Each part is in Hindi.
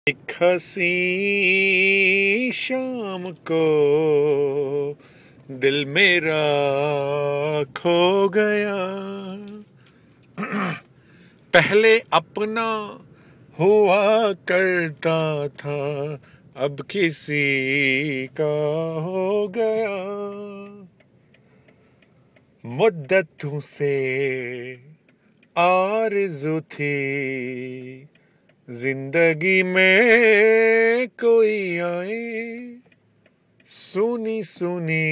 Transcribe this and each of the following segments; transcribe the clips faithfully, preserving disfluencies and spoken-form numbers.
एक हसी शाम को दिल मेरा खो गया। पहले अपना हुआ करता था, अब किसी का हो गया। मुद्दतों से आरज़ू थी जिंदगी में कोई आए, सुनी सुनी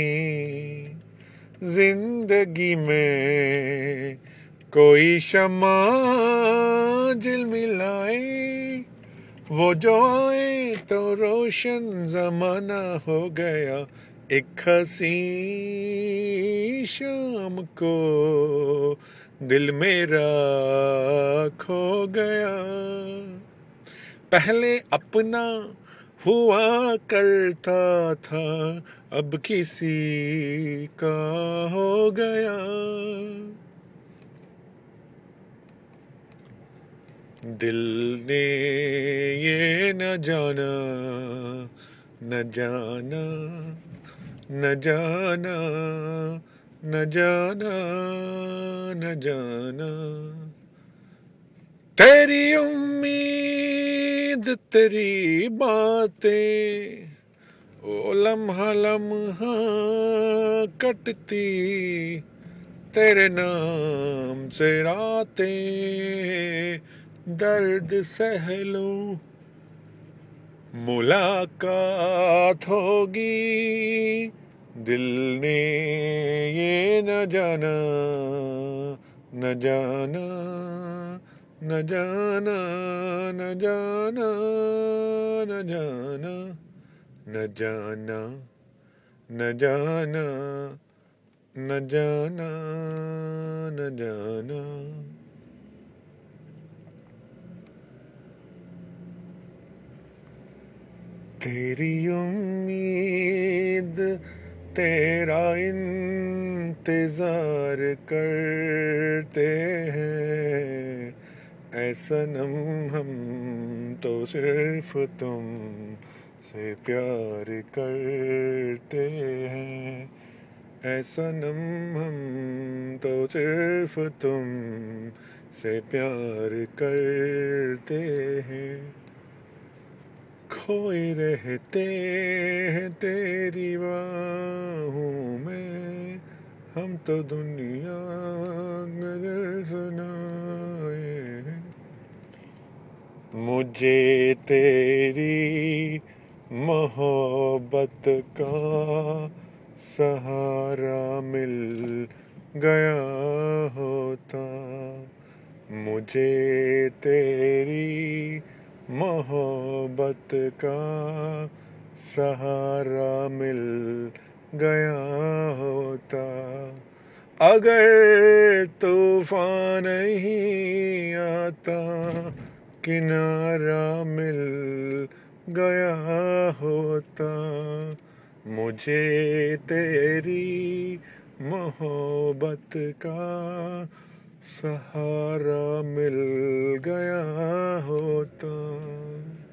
जिंदगी में कोई शम्मा झिलमिलाए। वो जो आए तो रोशन जमाना हो गया। एक हसी शाम को दिल मेरा खो गया। पहले अपना हुआ करता था, अब किसी का हो गया। दिल ने ये न जाना न जाना न जाना न जाना न जाना तेरी उम्मीद तेरी बातें ओ लम्हा लम्हा कटती, तेरे नाम से रातें दर्द सह लूं। मुलाकात होगी दिल ने ये न जाना न जाना न जाना न जाना न जाना न जाना न जाना न जाना न जाना। तेरी उम्मीद तेरा इंतजार करते हैं, ऐ सनम हम तो सिर्फ तुम से प्यार करते हैं। ऐ सनम हम तो सिर्फ तुम से प्यार करते हैं। खोए रहते हैं तेरी बाहों में, हम तो दुनिया गजल सुनाए हैं। मुझे तेरी मोहब्बत का सहारा मिल गया होता, मुझे तेरी मोहब्बत का सहारा मिल गया होता। अगर तूफान नहीं आता, किनारा मिल गया होता, मुझे तेरी मोहब्बत का सहारा मिल गया होता।